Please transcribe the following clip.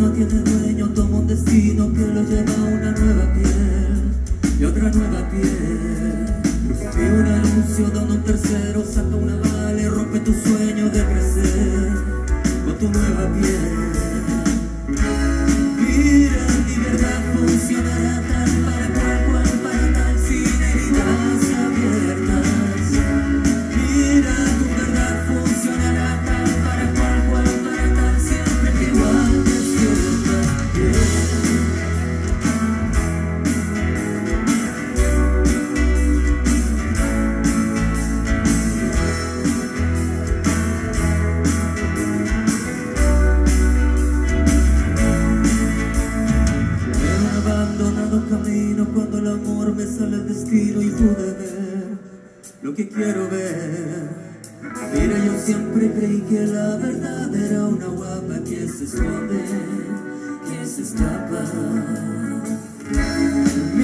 no tiene dueño, toma un destino que lo lleva a una nueva piel y otra nueva piel. Y un anuncio donde un tercero saca una bala y rompe tu sueño de crecer con tu nueva piel. Mira, libertad funcionará tal para cual para tal, sin heridas abiertas. Mira, tu verdad funcionará tal para cual para tal, siempre que igual te sientas bien. Camino cuando el amor me sale al destino y pude ver lo que quiero ver. Mira, yo siempre creí que la verdad era una guapa que se esconde, que se escapa.